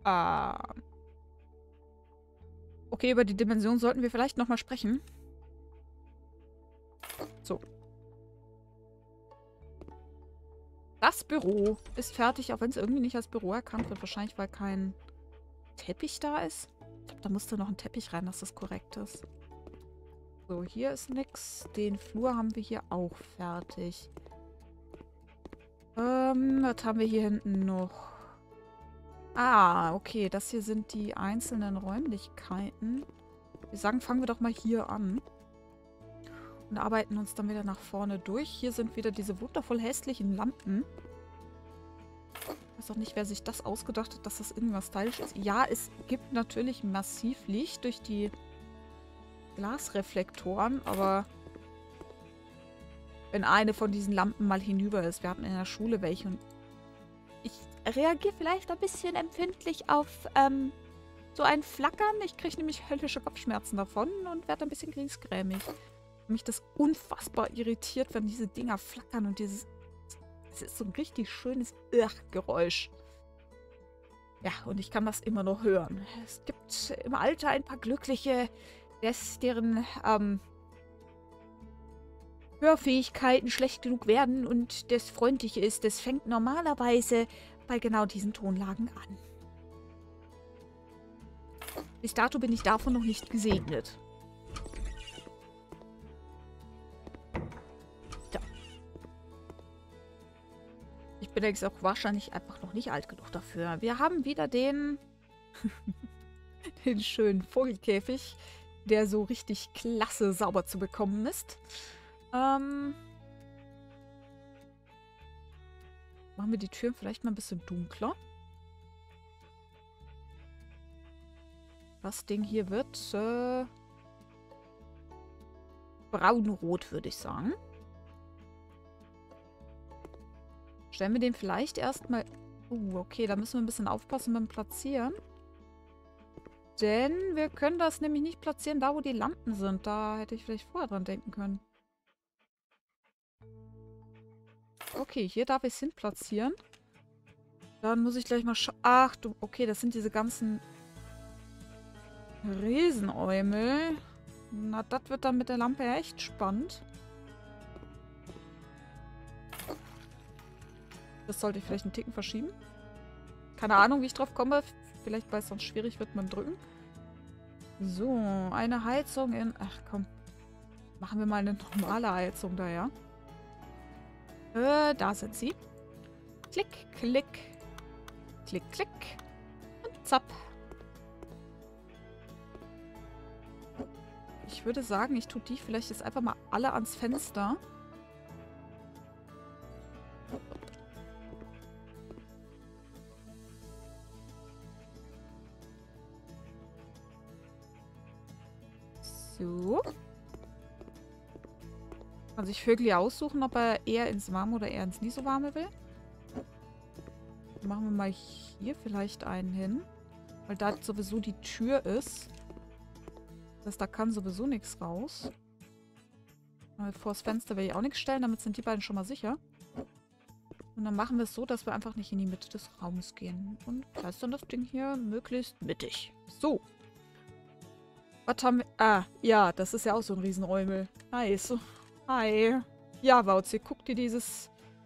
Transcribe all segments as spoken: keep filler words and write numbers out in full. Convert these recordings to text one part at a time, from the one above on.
Ah. Okay, über die Dimension sollten wir vielleicht nochmal sprechen. So. Das Büro ist fertig, auch wenn es irgendwie nicht als Büro erkannt wird. Wahrscheinlich, weil kein Teppich da ist. Ich glaube, da musste noch ein Teppich rein, dass das korrekt ist. So, hier ist nix. Den Flur haben wir hier auch fertig. Ähm, was haben wir hier hinten noch? Ah, okay. Das hier sind die einzelnen Räumlichkeiten. Wir sagen, fangen wir doch mal hier an. Und arbeiten uns dann wieder nach vorne durch. Hier sind wieder diese wundervoll hässlichen Lampen. Ich weiß auch nicht, wer sich das ausgedacht hat, dass das irgendwas stylisch ist. Ja, es gibt natürlich massiv Licht durch die Glasreflektoren, aber wenn eine von diesen Lampen mal hinüber ist, wir hatten in der Schule welche und ich reagiere vielleicht ein bisschen empfindlich auf ähm, so ein Flackern. Ich kriege nämlich höllische Kopfschmerzen davon und werde ein bisschen griesgrämig. Mich das unfassbar irritiert, wenn diese Dinger flackern und dieses... Es ist so ein richtig schönes Ugh-Geräusch. Ja, und ich kann das immer noch hören. Es gibt im Alter ein paar Glückliche, des, deren ähm, Hörfähigkeiten schlecht genug werden und das freundlich ist. Das fängt normalerweise bei genau diesen Tonlagen an. Bis dato bin ich davon noch nicht gesegnet. Ich bin jetzt auch wahrscheinlich einfach noch nicht alt genug dafür. Wir haben wieder den, den schönen Vogelkäfig, der so richtig klasse sauber zu bekommen ist. Ähm, machen wir die Türen vielleicht mal ein bisschen dunkler. Das Ding hier wird äh, braunrot, würde ich sagen. Stellen wir den vielleicht erstmal... Uh, okay, da müssen wir ein bisschen aufpassen beim Platzieren. Denn wir können das nämlich nicht platzieren, da wo die Lampen sind. Da hätte ich vielleicht vorher dran denken können. Okay, hier darf ich es hin platzieren. Dann muss ich gleich mal schauen... Ach du, okay, das sind diese ganzen Riesenäumel. Na, das wird dann mit der Lampe echt spannend. Das sollte ich vielleicht einen Ticken verschieben. Keine Ahnung, wie ich drauf komme. Vielleicht, weil es sonst schwierig wird beim Drücken. So, eine Heizung in... Ach komm. Machen wir mal eine normale Heizung da, ja. Äh, da sind sie. Klick, klick. Klick, klick. Und zapp. Ich würde sagen, ich tue die vielleicht jetzt einfach mal alle ans Fenster. So. Kann sich Vögel aussuchen, ob er eher ins Warme oder eher ins nicht so Warme will. Machen wir mal hier vielleicht einen hin. Weil da sowieso die Tür ist. Das heißt, da kann sowieso nichts raus. Aber vor das Fenster will ich auch nichts stellen, damit sind die beiden schon mal sicher. Und dann machen wir es so, dass wir einfach nicht in die Mitte des Raums gehen. Und platzieren das Ding hier möglichst mittig. So. Was haben wir... Ah, ja, das ist ja auch so ein Riesenäumel. Nice. Hi. Ja, Wauzi, guck dir dieses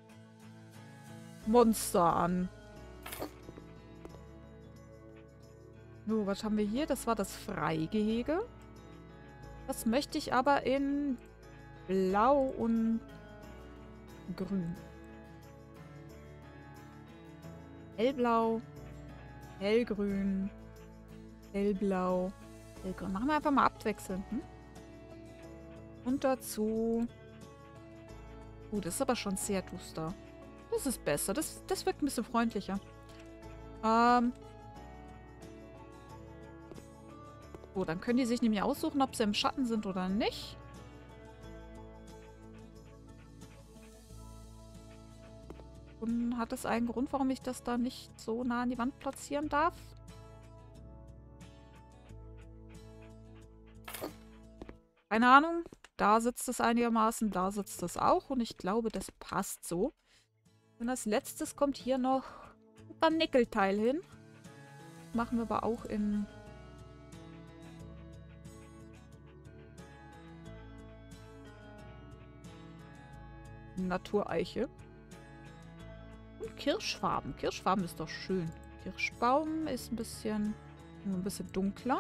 Monster an. So, was haben wir hier? Das war das Freigehege. Das möchte ich aber in Blau und Grün. Hellblau, Hellgrün, Hellblau, Hellgrün. Machen wir einfach mal abwechselnd. Hm? Und dazu... Uh, das ist aber schon sehr duster. Das ist besser. Das, das wirkt ein bisschen freundlicher. Ähm... So, dann können die sich nämlich aussuchen, ob sie im Schatten sind oder nicht. Und hat es einen Grund, warum ich das da nicht so nah an die Wand platzieren darf? Keine Ahnung. Da sitzt es einigermaßen, da sitzt es auch. Und ich glaube, das passt so. Und als letztes kommt hier noch ein Nickelteil hin. machen wir aber auch in... Natureiche. Und Kirschfarben. Kirschfarben ist doch schön. Kirschbaum ist ein bisschen, ein bisschen dunkler.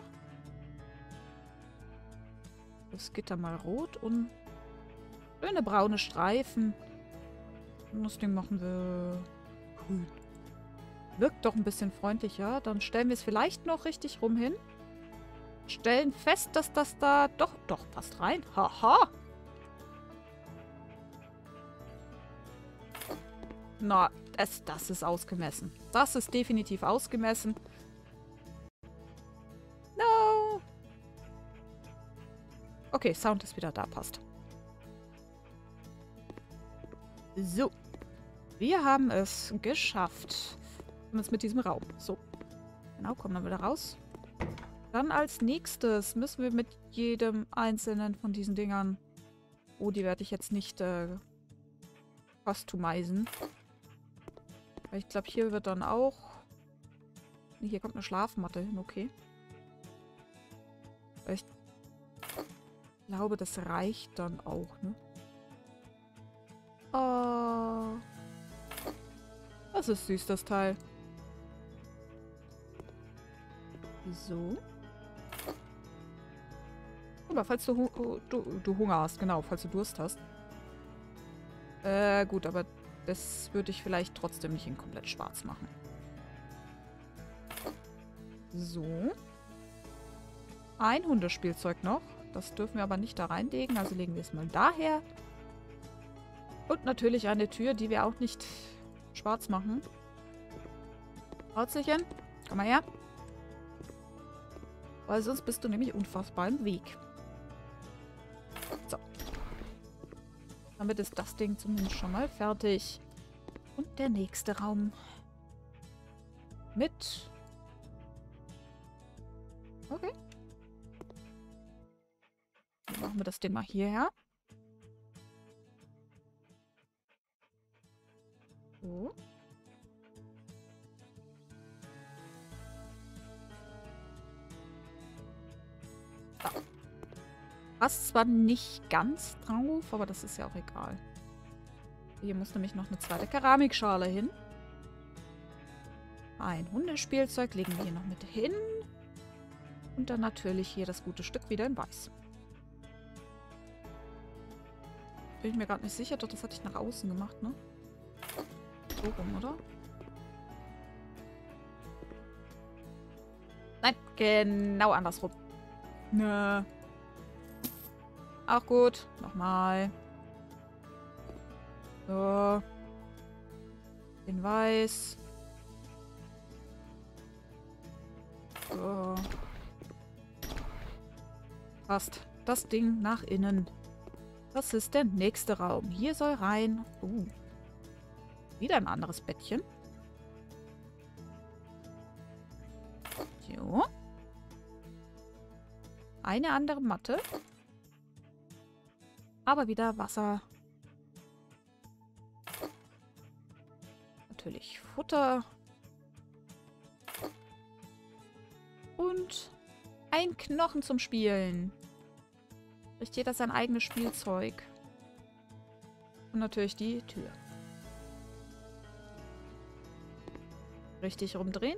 Das Gitter mal rot und schöne braune Streifen. Und das Ding machen wir grün. Wirkt doch ein bisschen freundlicher. Dann stellen wir es vielleicht noch richtig rum hin. Stellen fest, dass das da doch, doch, passt rein. Haha. Na, das, das ist ausgemessen. Das ist definitiv ausgemessen. No. Okay, Sound ist wieder da, passt. So. Wir haben es geschafft. Jetzt mit diesem Raum. So. Genau, kommen wir wieder raus. Dann als nächstes müssen wir mit jedem einzelnen von diesen Dingern... Oh, die werde ich jetzt nicht äh, customizen. Ich glaube, hier wird dann auch... Nee, hier kommt eine Schlafmatte hin, okay. Ich glaube, das reicht dann auch, ne? Oh. Das ist süß, das Teil. So. Guck mal, falls du, hu du, du Hunger hast, genau, falls du Durst hast. Äh, gut, aber das würde ich vielleicht trotzdem nicht in komplett schwarz machen. So. Ein Hundespielzeug noch. Das dürfen wir aber nicht da reinlegen, also legen wir es mal daher. Und natürlich eine Tür, die wir auch nicht schwarz machen. Herzlichen, komm mal her. Weil sonst bist du nämlich unfassbar im Weg. So. Damit ist das Ding zumindest schon mal fertig. Und der nächste Raum. Mit... Okay. Dann machen wir das Ding mal hierher. So. So. Passt zwar nicht ganz drauf, aber das ist ja auch egal. Hier muss nämlich noch eine zweite Keramikschale hin. Ein Hundespielzeug legen wir hier noch mit hin. Und dann natürlich hier das gute Stück wieder in weiß. Bin ich mir gerade nicht sicher, doch das hatte ich nach außen gemacht, ne? So rum, oder? Nein, genau andersrum. Nö. Auch gut. Nochmal. So. In weiß. So. Passt. Das Ding nach innen. Das ist der nächste Raum. Hier soll rein. Uh. Wieder ein anderes Bettchen. So. Eine andere Matte. Aber wieder Wasser. Natürlich Futter. Und ein Knochen zum Spielen. Kriegt jeder sein eigenes Spielzeug. Und natürlich die Tür. Richtig rumdrehen.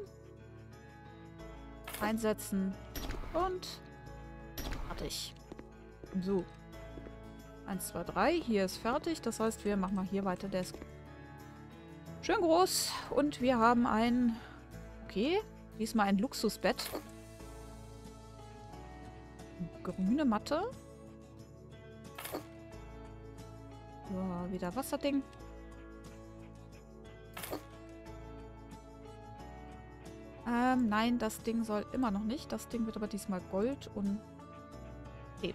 Einsetzen. Und fertig. So. Eins, zwei, drei. Hier ist fertig. Das heißt, wir machen mal hier weiter. Der ist schön groß. Und wir haben ein... Okay. Diesmal ein Luxusbett. Grüne Matte. So, wieder Wasserding. Ähm, nein, das Ding soll immer noch nicht. Das Ding wird aber diesmal Gold und... Okay.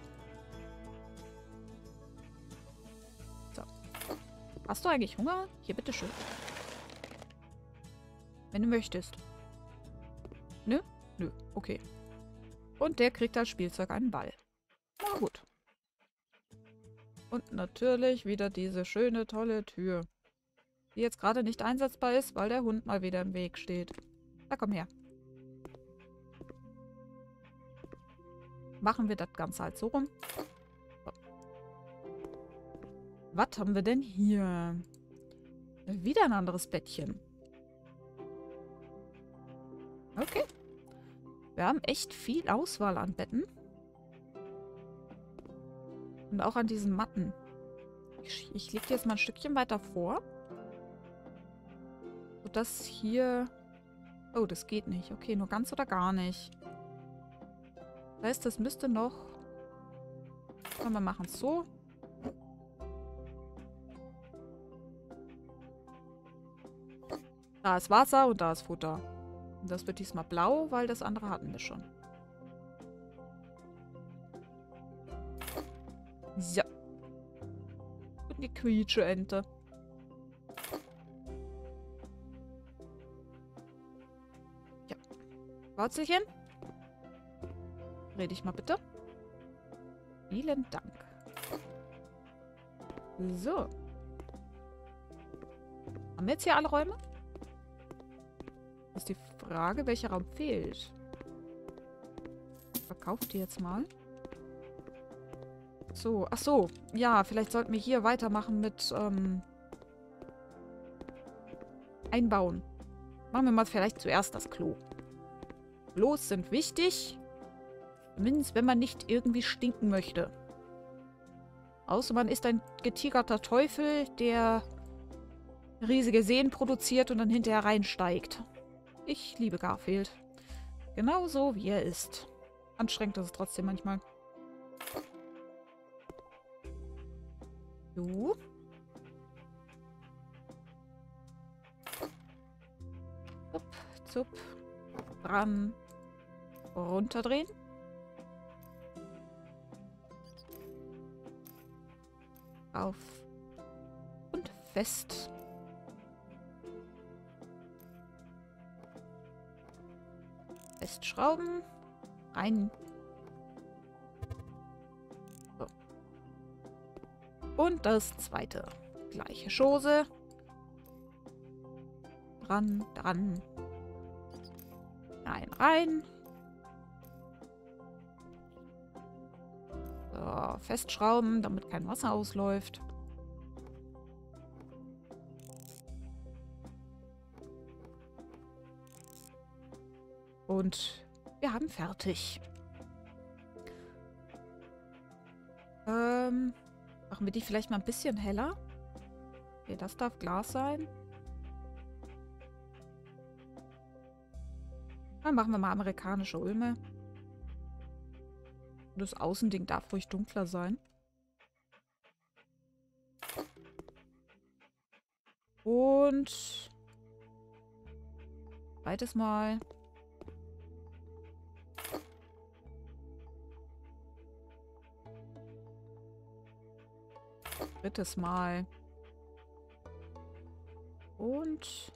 So. Hast du eigentlich Hunger? Hier, bitteschön. Wenn du möchtest. Nö? Nö. Okay. Und der kriegt als Spielzeug einen Ball. Na gut. Und natürlich wieder diese schöne, tolle Tür. Die jetzt gerade nicht einsetzbar ist, weil der Hund mal wieder im Weg steht. Na komm her. machen wir das Ganze halt so rum. So. Was haben wir denn hier? Wieder ein anderes Bettchen. Okay. Wir haben echt viel Auswahl an Betten. Und auch an diesen Matten. Ich, ich lege die jetzt mal ein Stückchen weiter vor. Sodass hier... Oh, das geht nicht. Okay, nur ganz oder gar nicht. Das heißt, das müsste noch... Wir machen es so. Da ist Wasser und da ist Futter. Und das wird diesmal blau, weil das andere hatten wir schon. So. Und die Quietsche-Ente. Ja. Wurzelchen. Dreh dich mal bitte. Vielen Dank. So. Haben wir jetzt hier alle Räume? Ist die Frage, welcher Raum fehlt. Verkauft die jetzt mal. So, ach so. Ja, vielleicht sollten wir hier weitermachen mit ähm, Einbauen. Machen wir mal vielleicht zuerst das Klo. Klos sind wichtig. Zumindest, wenn man nicht irgendwie stinken möchte. Außer man ist ein getigerter Teufel, der riesige Seen produziert und dann hinterher reinsteigt. Ich liebe Garfield. Genauso wie er ist. Anstrengend ist es trotzdem manchmal. So. Zup, zup. Dran. Runterdrehen. Auf. Und fest. Festschrauben. Rein. So. Und das zweite. Gleiche Chose. Dran, dran. Rein, rein. So, festschrauben, damit kein Wasser ausläuft. Und wir haben fertig. Ähm, machen wir die vielleicht mal ein bisschen heller? Okay, das darf Glas sein. Dann machen wir mal amerikanische Ulme. Das Außending darf ruhig dunkler sein. Und zweites Mal. Drittes Mal. Und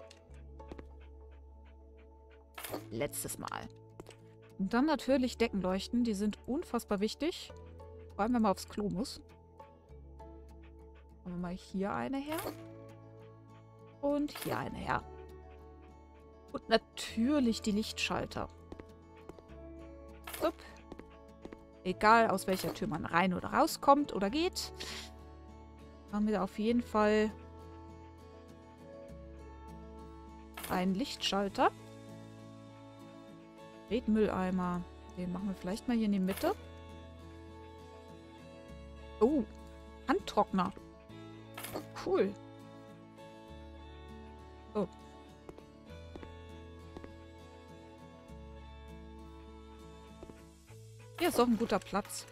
letztes Mal. Und dann natürlich Deckenleuchten. Die sind unfassbar wichtig. Vor allem, wenn man aufs Klo muss. Machen wir mal hier eine her. Und hier eine her. Und natürlich die Lichtschalter. Upp. Egal, aus welcher Tür man rein oder rauskommt oder geht. Haben wir da auf jeden Fall einen Lichtschalter. Mülleimer. Den machen wir vielleicht mal hier in die Mitte. Oh, Handtrockner. Cool. Oh. Hier ist auch ein guter Platz.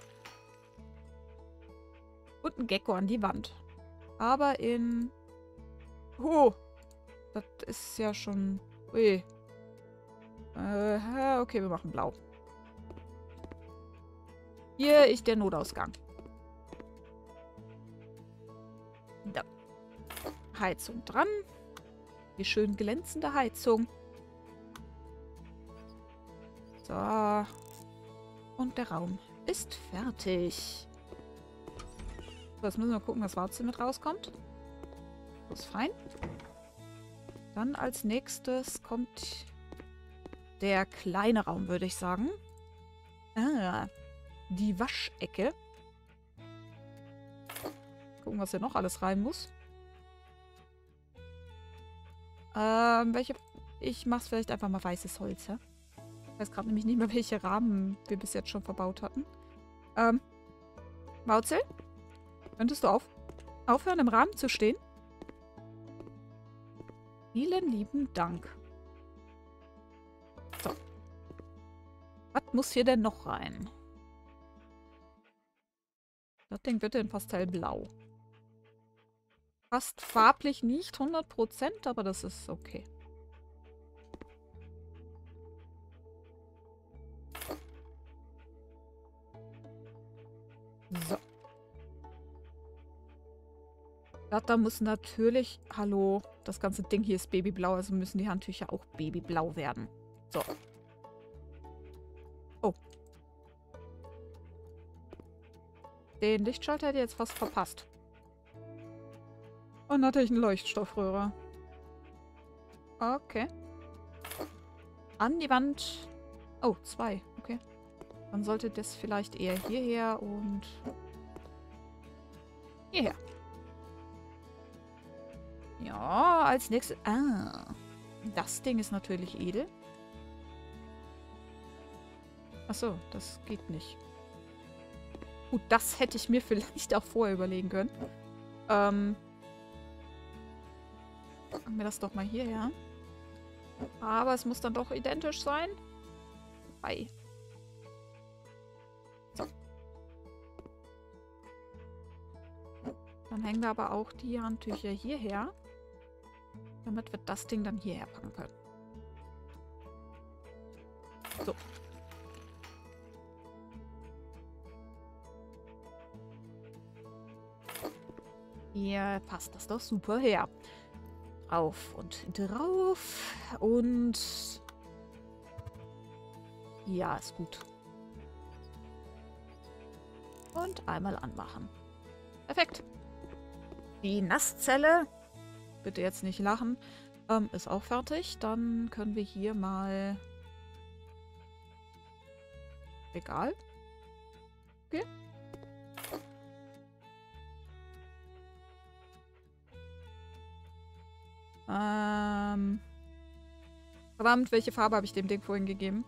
Und ein Gecko an die Wand. Aber in... Oh, das ist ja schon... Ui. Äh, okay, wir machen blau. Hier ist der Notausgang. Da. Heizung dran. Die schön glänzende Heizung. So. Und der Raum ist fertig. So, jetzt müssen wir gucken, dass Warze mit rauskommt. Das ist fein. Dann als nächstes kommt... der kleine Raum, würde ich sagen. Ah. die Waschecke. Gucken, was hier noch alles rein muss. Ähm, welche... Ich mach's vielleicht einfach mal weißes Holz, ja? Ich weiß gerade nämlich nicht mehr, welche Rahmen wir bis jetzt schon verbaut hatten. Ähm, Mauzel? Könntest du auf aufhören, im Rahmen zu stehen? Vielen lieben Dank. So. Was muss hier denn noch rein? Das Ding bitte in Pastellblau. Passt farblich nicht hundert Prozent, aber das ist okay. So. Das da muss natürlich... Hallo, das ganze Ding hier ist babyblau, also müssen die Handtücher auch babyblau werden. So. Oh. Den Lichtschalter hätte ich jetzt fast verpasst. Und natürlich eine Leuchtstoffröhre. Okay. An die Wand. Oh, zwei. Okay. Dann sollte das vielleicht eher hierher und hierher. Ja, als nächstes... Ah. Das Ding ist natürlich edel. Achso, das geht nicht. Gut, das hätte ich mir vielleicht auch vorher überlegen können. Ähm... Machen wir das doch mal hierher. Aber es muss dann doch identisch sein. Bei. So. Dann hängen wir aber auch die Handtücher hierher. Damit wir das Ding dann hierher packen können. So. Hier passt das doch super her. Drauf und drauf. Und... Ja, ist gut. Und einmal anmachen. Perfekt. Die Nasszelle, bitte jetzt nicht lachen, ähm, ist auch fertig. Dann können wir hier mal... Egal. Okay. Ähm... Verdammt, welche Farbe habe ich dem Ding vorhin gegeben?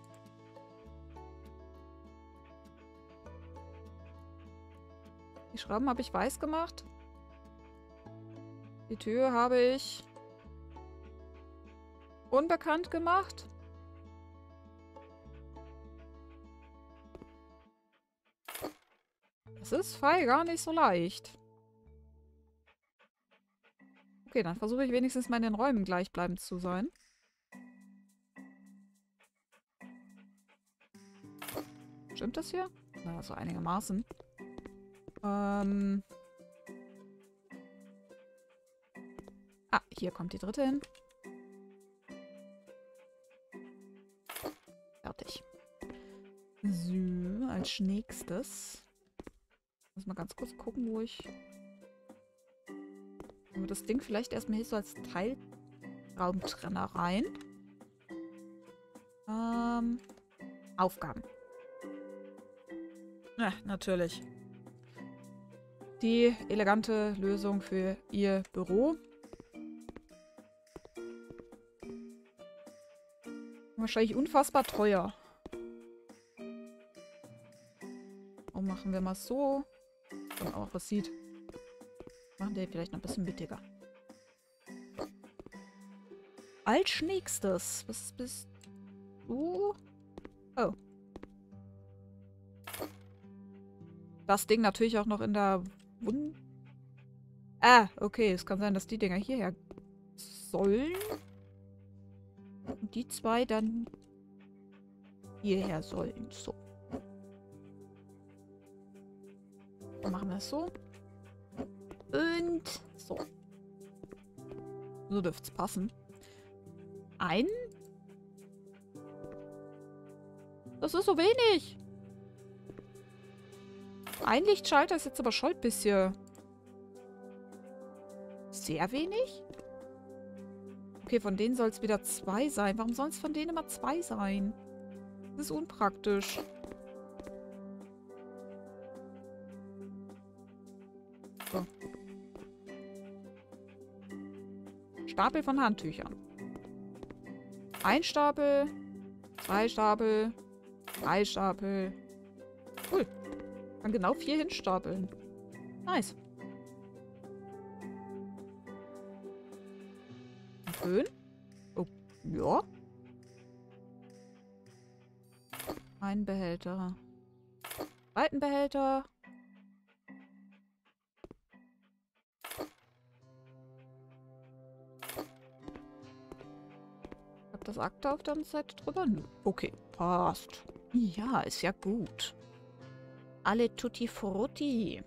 Die Schrauben habe ich weiß gemacht. Die Tür habe ich unbekannt gemacht. Das ist frei gar nicht so leicht. Okay, dann versuche ich wenigstens mal in den Räumen gleichbleibend zu sein. Stimmt das hier? Na, so einigermaßen. Ähm... Ah, hier kommt die dritte hin. Fertig. So, als nächstes. Ich muss mal ganz kurz gucken, wo ich... Aber das Ding vielleicht erstmal hier so als Teilraumtrenner rein. Ähm... Aufgaben. Ja, natürlich. Die elegante Lösung für Ihr Büro. Wahrscheinlich unfassbar teuer. Und machen wir mal so. Wenn man auch was sieht. Machen wir vielleicht noch ein bisschen mittiger. Als nächstes. Was bist du? Oh. Das Ding natürlich auch noch in der Wund... Ah, okay. Es kann sein, dass die Dinger hierher sollen. Und die zwei dann hierher sollen. So. Dann machen wir es so. Und so. So dürfte es passen. Ein. Das ist so wenig. Ein Lichtschalter ist jetzt aber schon ein bisschen sehr wenig. Okay, von denen soll es wieder zwei sein. Warum sollen es von denen immer zwei sein? Das ist unpraktisch. So. Stapel von Handtüchern. Ein Stapel, zwei Stapel, drei Stapel. Cool. Kann genau vier hinstapeln. Nice. Föhn? Oh, ja. Ein Behälter. Zweiten Behälter. Ich hab das Akte auf der anderen Seite drüber. Okay, passt. Ja, ist ja gut. Alle Tutti Frutti.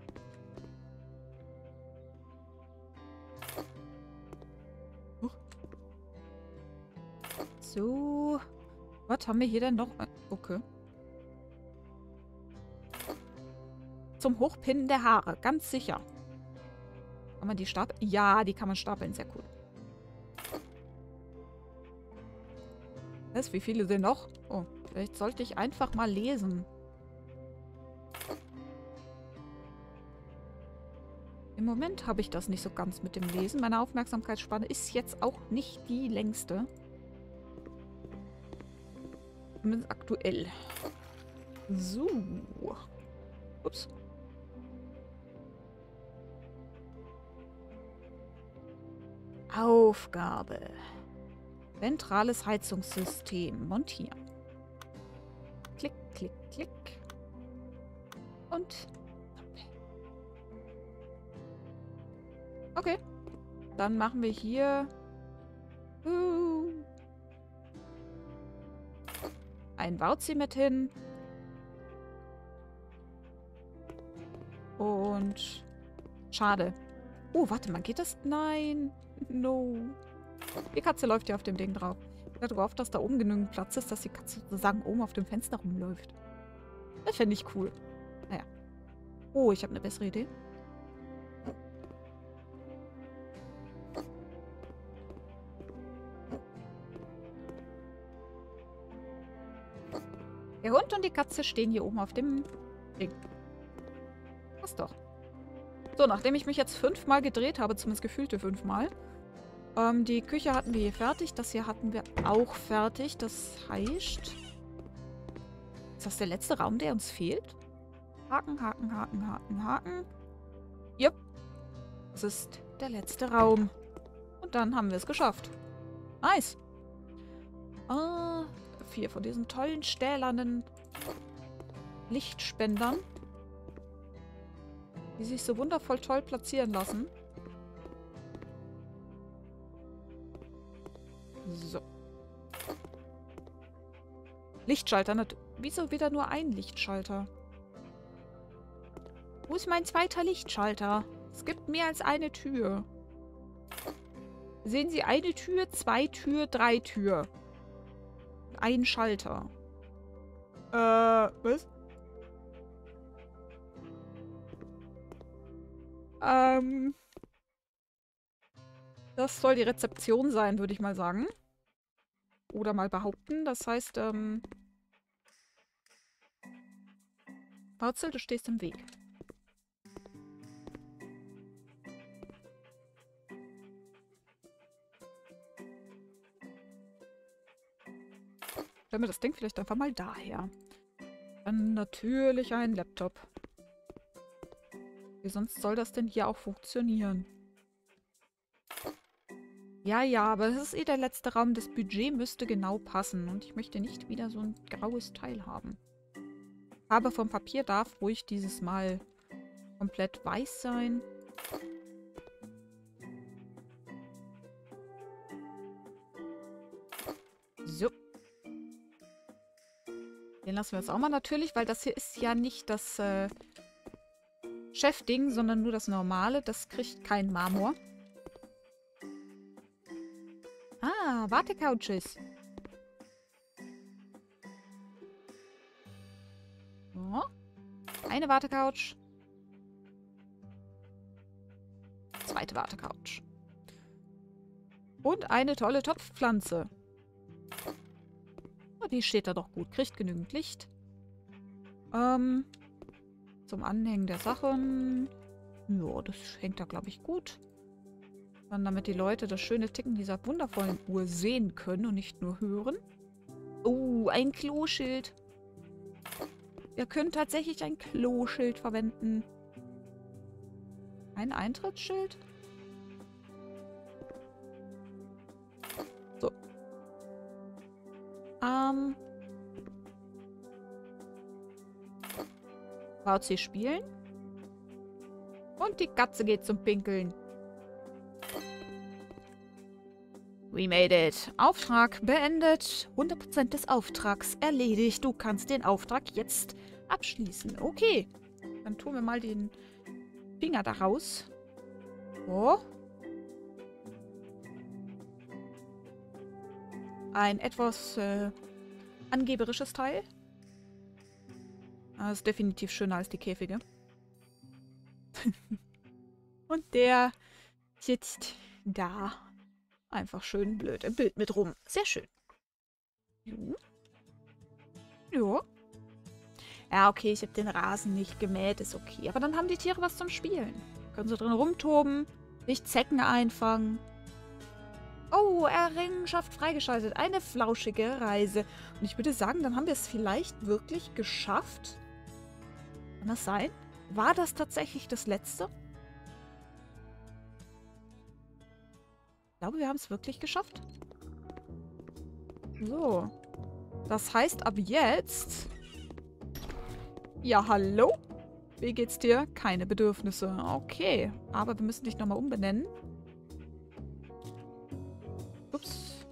So. Was haben wir hier denn noch? Okay. Zum Hochpinnen der Haare. Ganz sicher. Kann man die stapeln? Ja, die kann man stapeln. Sehr cool. Was? Wie viele sind noch? Oh, vielleicht sollte ich einfach mal lesen. Im Moment habe ich das nicht so ganz mit dem Lesen. Meine Aufmerksamkeitsspanne ist jetzt auch nicht die längste. Zumindest aktuell. So. Ups. Aufgabe. Zentrales Heizungssystem montieren. Klick, klick, klick. Und... Okay. Dann machen wir hier... Uh, ein Bauzi mit hin. Und... Schade. Oh, warte mal, geht das? Nein. No. Die Katze läuft ja auf dem Ding drauf. Ich hatte gehofft, dass da oben genügend Platz ist, dass die Katze sozusagen oben auf dem Fenster rumläuft. Das fände ich cool. Naja. Oh, ich habe eine bessere Idee. Der Hund und die Katze stehen hier oben auf dem Ding. Passt doch. So, nachdem ich mich jetzt fünfmal gedreht habe, zumindest gefühlte fünfmal, ähm, die Küche hatten wir hier fertig. Das hier hatten wir auch fertig. Das heißt... Ist das der letzte Raum, der uns fehlt? Haken, Haken, Haken, Haken, Haken. Jupp. Das ist der letzte Raum. Und dann haben wir es geschafft. Nice. Ah, vier von diesen tollen stählernen Lichtspendern, die sich so wundervoll toll platzieren lassen. So. Lichtschalter. Wieso wieder nur ein Lichtschalter? Wo ist mein zweiter Lichtschalter? Es gibt mehr als eine Tür. Sehen Sie, eine Tür, zwei Tür, drei Tür. Ein Schalter. Äh, was? Ähm. Das soll die Rezeption sein, würde ich mal sagen. Oder mal behaupten. Das heißt, ähm... Wurzel, du stehst im Weg. Stellen wir das Ding vielleicht einfach mal daher. Dann natürlich ein Laptop. Wie sonst soll das denn hier auch funktionieren? Ja, ja, aber das ist eh der letzte Raum. Das Budget müsste genau passen. Und ich möchte nicht wieder so ein graues Teil haben. Farbe vom Papier darf ruhig dieses Mal komplett weiß sein. So. Den lassen wir jetzt auch mal natürlich, weil das hier ist ja nicht das äh, Chefding, sondern nur das normale. Das kriegt kein Marmor. Ah, Wartecouches. So. Eine Wartecouch. Zweite Wartecouch. Und eine tolle Topfpflanze. Oh, die steht da doch gut. Kriegt genügend Licht. Ähm, zum Anhängen der Sachen. Ja, das hängt da, glaube ich, gut. Dann, damit die Leute das schöne Ticken dieser wundervollen Uhr sehen können und nicht nur hören. Oh, ein Kloschild. Wir können tatsächlich ein Kloschild verwenden. Ein Eintrittsschild? So. Ähm. V C spielen. Und die Katze geht zum Pinkeln. We made it. Auftrag beendet. hundert Prozent des Auftrags erledigt. Du kannst den Auftrag jetzt abschließen. Okay. Dann tun wir mal den Finger da raus. So. Ein etwas äh, angeberisches Teil. Das ist definitiv schöner als die Käfige. Und der sitzt da. Einfach schön blöd im Bild mit rum. Sehr schön. Jo. Jo. Ja, okay, ich habe den Rasen nicht gemäht. Ist okay. Aber dann haben die Tiere was zum Spielen. Können sie drin rumtoben. Nicht Zecken einfangen. Oh, Errungenschaft freigeschaltet. Eine flauschige Reise. Und ich würde sagen, dann haben wir es vielleicht wirklich geschafft. Kann das sein? War das tatsächlich das Letzte? Ich glaube, wir haben es wirklich geschafft. So. Das heißt, ab jetzt... Ja, hallo? Wie geht's dir? Keine Bedürfnisse. Okay. Aber wir müssen dich nochmal umbenennen. Ups.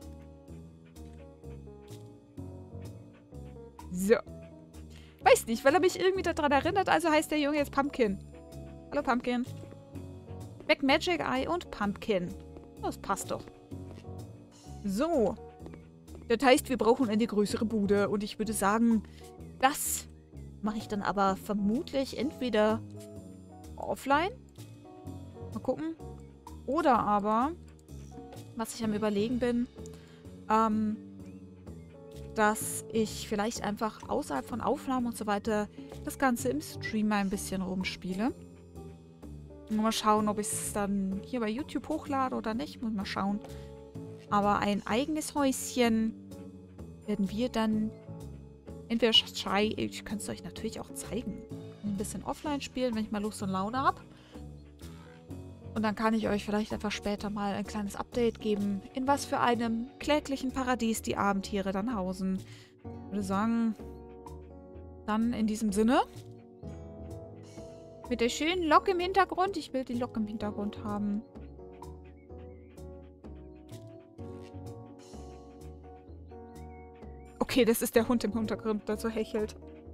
So. Weiß nicht, weil er mich irgendwie daran erinnert, also heißt der Junge jetzt Pumpkin. Hallo, Pumpkin. Weg Magic Eye und Pumpkin. Das passt doch. So. Das heißt, wir brauchen eine größere Bude. Und ich würde sagen, das mache ich dann aber vermutlich entweder offline. Mal gucken. Oder aber, was ich am Überlegen bin, ähm, dass ich vielleicht einfach außerhalb von Aufnahmen und so weiter das Ganze im Stream mal ein bisschen rumspiele. Mal schauen, ob ich es dann hier bei YouTube hochlade oder nicht. Muss mal schauen. Aber ein eigenes Häuschen werden wir dann entweder Schei, ich kann es euch natürlich auch zeigen, ein bisschen offline spielen, wenn ich mal Lust und Laune habe. Und dann kann ich euch vielleicht einfach später mal ein kleines Update geben, in was für einem kläglichen Paradies die Abendtiere dann hausen. Ich würde sagen, dann in diesem Sinne, mit der schönen Lok im Hintergrund. Ich will die Lok im Hintergrund haben. Okay, das ist der Hund im Hintergrund, der so hechelt.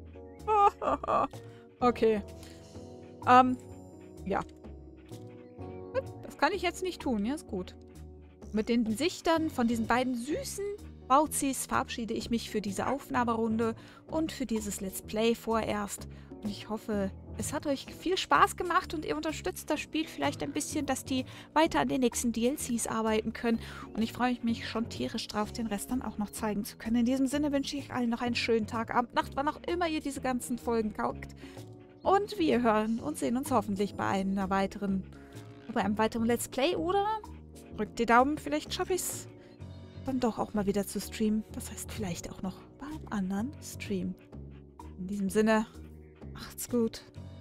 Okay. Ähm, ja. Das kann ich jetzt nicht tun, ja, ist gut. Mit den Gesichtern von diesen beiden süßen Bauzis verabschiede ich mich für diese Aufnahmerunde und für dieses Let's Play vorerst. Und ich hoffe, es hat euch viel Spaß gemacht und ihr unterstützt das Spiel vielleicht ein bisschen, dass die weiter an den nächsten D L Cs arbeiten können. Und ich freue mich schon tierisch drauf, den Rest dann auch noch zeigen zu können. In diesem Sinne wünsche ich allen noch einen schönen Tag, Abend, Nacht, wann auch immer ihr diese ganzen Folgen guckt. Und wir hören und sehen uns hoffentlich bei einer weiteren, bei einem weiteren Let's Play oder drückt die Daumen, vielleicht schaffe ich es dann doch auch mal wieder zu streamen. Das heißt, vielleicht auch noch beim anderen Stream. In diesem Sinne, macht's gut.